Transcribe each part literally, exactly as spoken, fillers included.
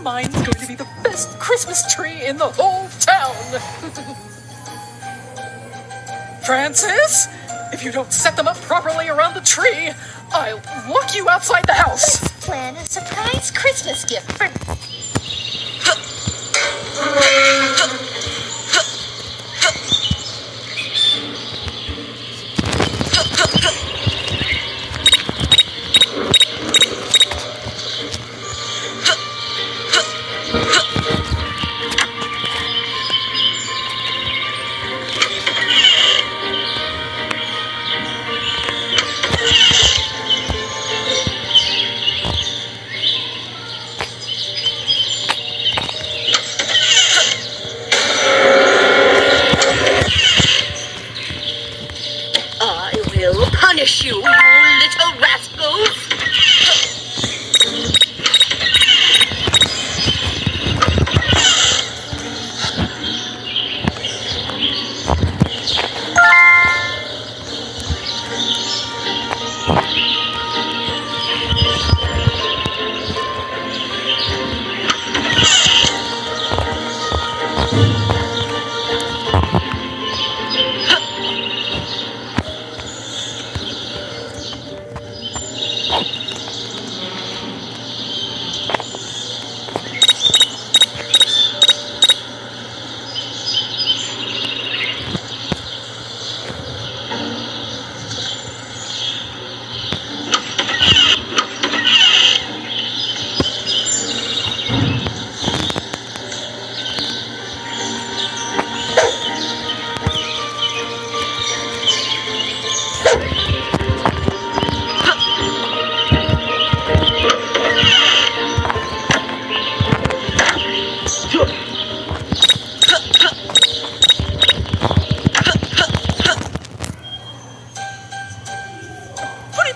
Mine's going to be the best Christmas tree in the whole town. Francis, if you don't set them up properly around the tree, I'll lock you outside the house. Let's plan a surprise Christmas gift for... Punish you, you little rascals!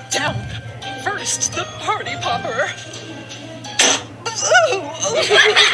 First, the party popper. Oh, oh.